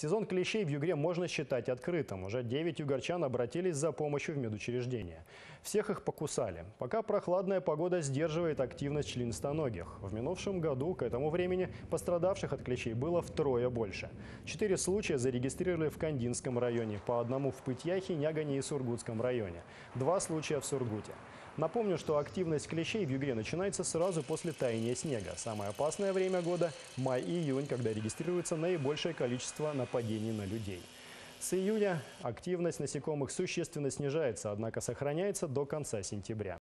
Сезон клещей в Югре можно считать открытым. Уже 9 югорчан обратились за помощью в медучреждение. Всех их покусали. Пока прохладная погода сдерживает активность членистоногих. В минувшем году к этому времени пострадавших от клещей было втрое больше. 4 случая зарегистрировали в Кандинском районе, по одному в Пыть-Яхе, Нягане и Сургутском районе. 2 случая в Сургуте. Напомню, что активность клещей в Югре начинается сразу после таяния снега. Самое опасное время года – май и июнь, когда регистрируется наибольшее количество нападений на людей. С июня активность насекомых существенно снижается, однако сохраняется до конца сентября.